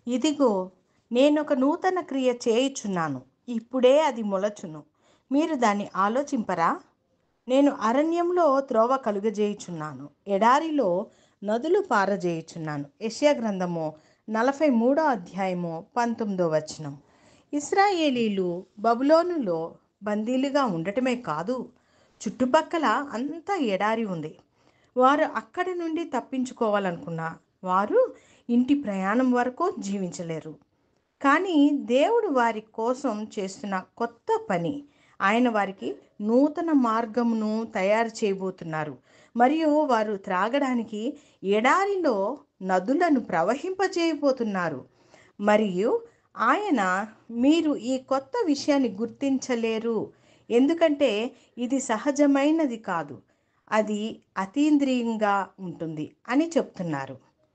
ఇదిగో, నేనొక నూతన క్రియ చేయుచున్నాను, ఇప్పుడే అది మొలచును, మీరు దాన్ని ఆలోచింపరా? నేను అరణ్యంలో త్రోవ కలుగజేయుచున్నాను, ఎడారిలో నదులు పారజేయుచున్నాను. యెషయా గ్రంథము 43 అధ్యాయము 19 వచనం. ఇశ్రాయేలీలు బబులోనులో బందీలుగా ఉండటమే కాదు, చుట్టుపక్కల అంతా ఎడారి ఉంది. వారు అక్కడి నుండి తప్పించుకోవాలనుకున్న వారు ఇంటి ప్రయాణం వరకు జీవించలేరు. కానీ దేవుడు వారి కోసం చేస్తున్న కొత్త పని, ఆయన వారికి నూతన మార్గమును తయారు చేయబోతున్నారు. మరియు వారు త్రాగడానికి ఎడారిలో నదులను ప్రవహింపజేయబోతున్నారు. మరియు ఆయన, మీరు ఈ కొత్త విషయాన్ని గుర్తించలేరు, ఎందుకంటే ఇది సహజమైనది కాదు, అది అతీంద్రియంగా ఉంటుంది అని చెప్తున్నారు.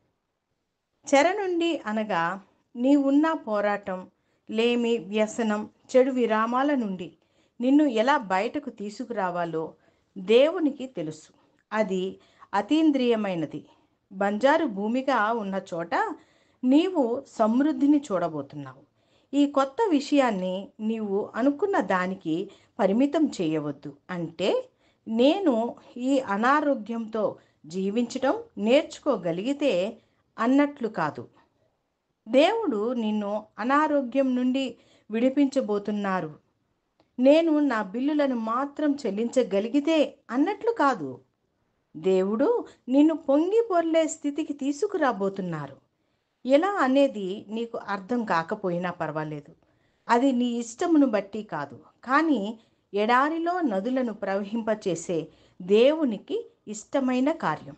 చెర నుండి అనగా నీవున్న పోరాటం, లేమి, వ్యసనం, చెడు విరామాల నుండి నిన్ను ఎలా బయటకు తీసుకురావాలో దేవునికి తెలుసు. అది అతీంద్రియమైనది. బంజారు భూమిగా ఉన్న చోట నీవు సమృద్ధిని చూడబోతున్నావు. ఈ కొత్త విషయాన్ని నీవు అనుకున్న దానికి పరిమితం చేయవద్దు. అంటే నేను ఈ అనారోగ్యంతో జీవించడం నేర్చుకోగలిగితే అన్నట్లు కాదు. దేవుడు నిన్ను అనారోగ్యం నుండి విడిపించబోతున్నారు, నేను నా బిల్లులను మాత్రం చెల్లించగలిగితే అన్నట్లు కాదు. దేవుడు నిన్ను పొంగి పొర్లే స్థితికి తీసుకురాబోతున్నారు. ఎలా అనేది నీకు అర్థం కాకపోయినా పర్వాలేదు. అది నీ ఇష్టమును బట్టి కాదు, కానీ ఎడారిలో నదులను ప్రవహింపచేసే దేవునికి ఇష్టమైన కార్యం.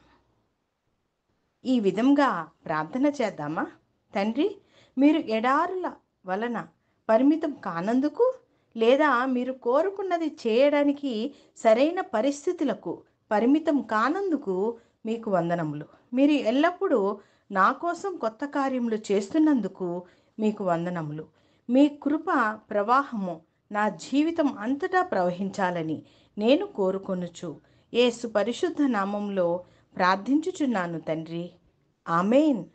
ఈ విధంగా ప్రార్థన చేద్దామా? తండ్రి, మీరు ఎడారుల వలన పరిమితం కానందుకు, లేదా మీరు కోరుకున్నది చేయడానికి సరైన పరిస్థితులకు పరిమితం కానందుకు మీకు వందనములు. మీరు ఎల్లప్పుడూ నా కోసం కొత్త కార్యములు చేస్తున్నందుకు మీకు వందనములు. మీ కృప ప్రవాహము నా జీవితం అంతటా ప్రవహించాలని నేను కోరుకొనుచు యేసు పరిశుద్ధ నామంలో ప్రార్థించుచున్నాను తండ్రి. ఆమేన్.